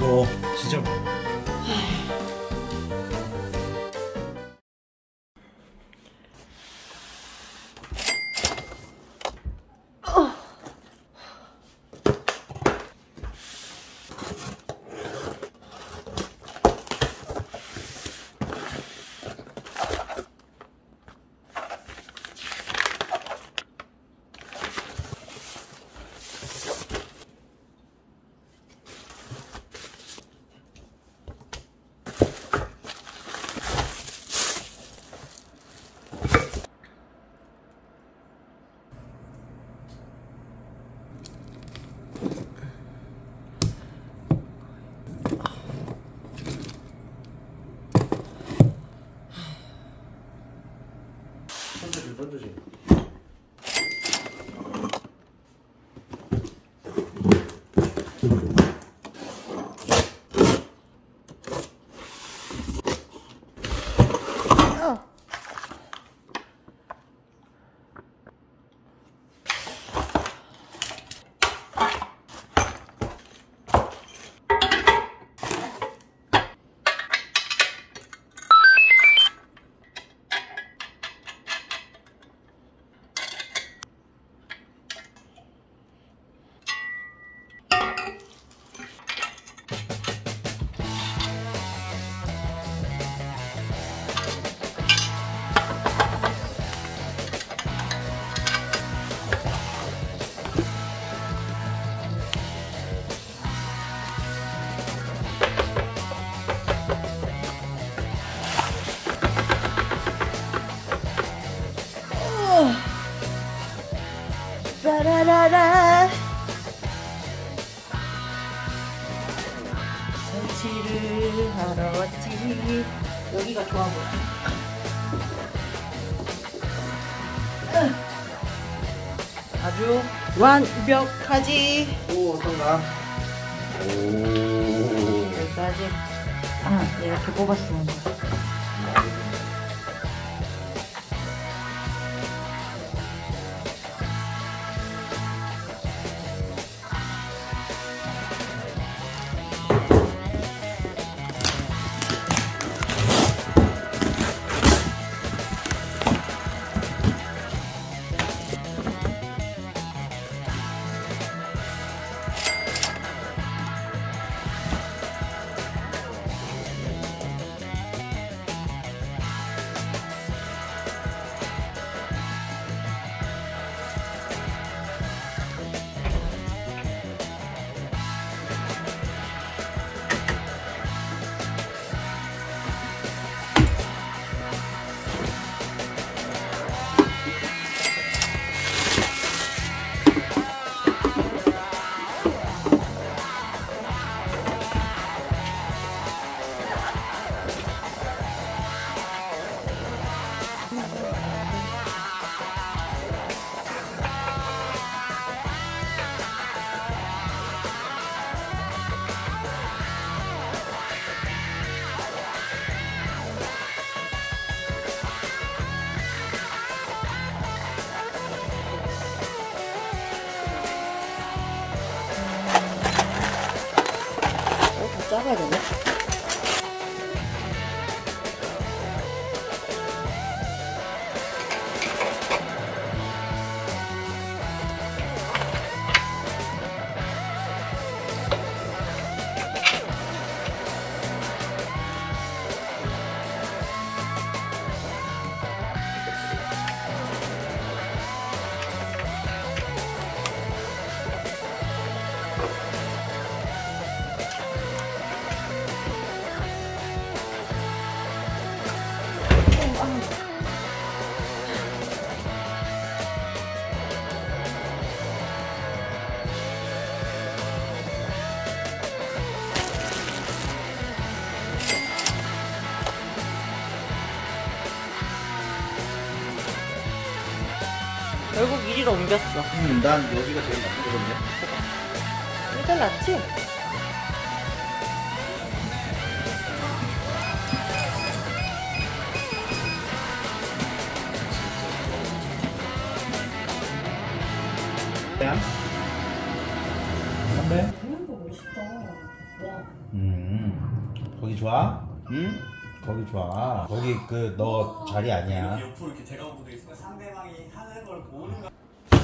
진짜 많아. 던져지. 라라라라 설치를 하러 왔지. 여기가 좋아 보여. 아주 완벽하지. 오, 어떤가? 오. 여기까지. 이렇게 뽑았으면 돼. 작아야 되네. 결국 이리로 옮겼어. 난 여기가 제일 낫거든요. 일단 낫지? 담배? 이거 멋있다. 와. 거기 좋아? 응? 거기 좋아. 거기 그 너 자리 아니야. 옆으로 이렇게 대각으로 있으면 상대방이 하는 걸 보는 거.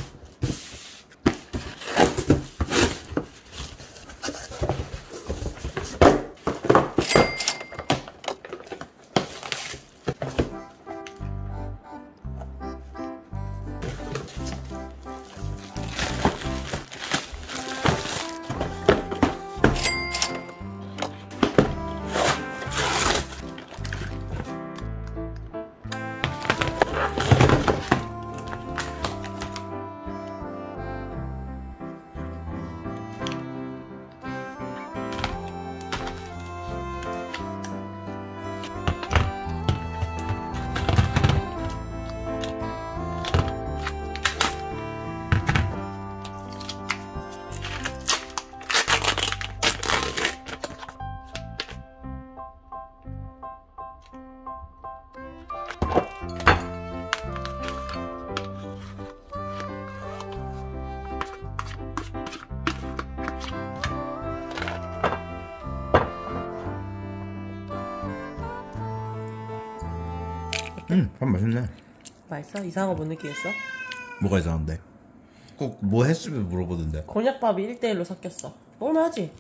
밥 맛있네. 맛있어? 이상한 거 못 느끼겠어? 뭐가 이상한데? 꼭 뭐 했으면 물어보던데. 곤약밥이 1대1로 섞였어. 먹을만하지?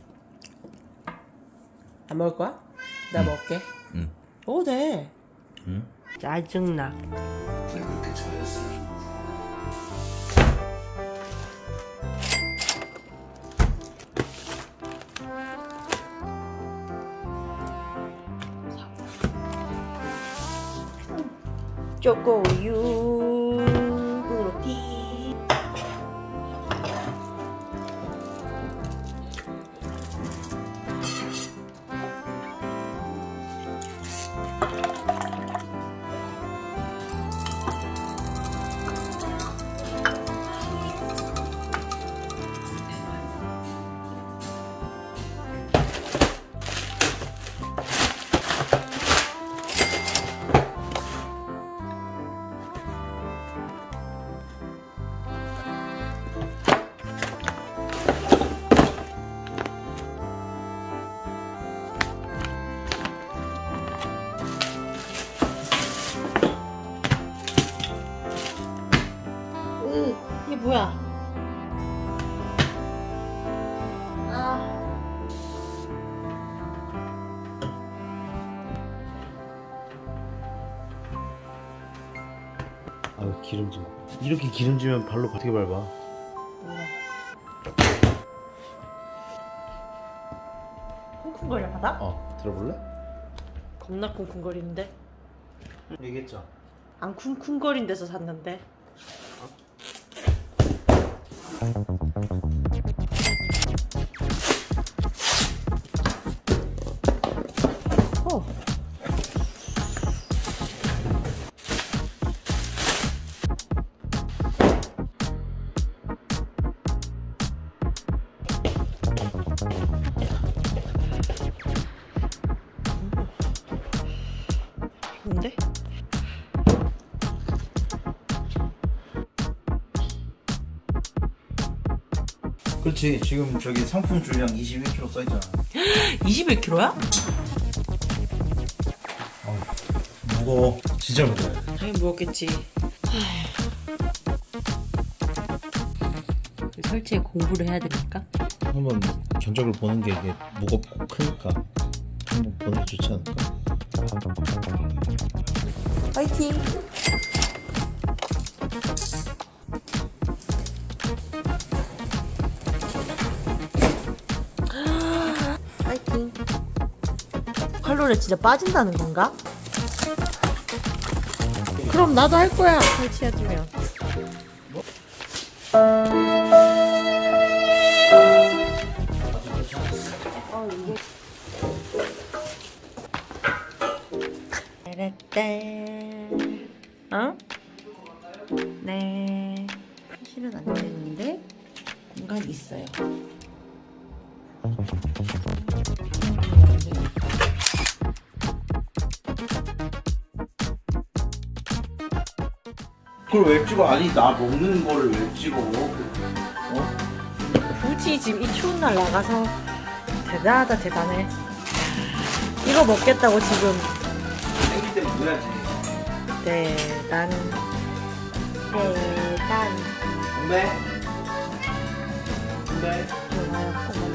안 먹을 거야? 내가 먹을게. 응. 먹어도 돼. 응? 짜증나. 초코우유 브로티. 이게 뭐야? 아유 기름진 거. 이렇게 기름지면 발로 어떻게 밟아? 쿵쿵거려 바다? 들어볼래? 겁나 쿵쿵거리는데? 얘기했죠. 안 쿵쿵거린 데서 샀는데. 어. 좋은데? 그렇지. 지금 저기 상품 줄량 21kg 써있잖아. 21kg야? 무거워. 진짜 무거워. 당연히 무겁겠지. 설치에 공부를 해야 됩니까? 한번 견적을 보는 게 이게 무겁고 크니까 한번 보는 게 좋지 않을까? 파이팅! 파이팅! 칼로리 진짜 빠진다는 건가? 그럼 나도 할 거야. 설치해주면. 어? 네. 사실은 안 되는데 공간이 있어요. 그걸 왜 찍어? 아니 나 먹는 거를 왜 찍어? 굳이 지금 이 추운 날 나가서 대단하다 대단해. 이거 먹겠다고 지금. 생길 때 먹어야지. 대단. 건배. 건배. 좋아요.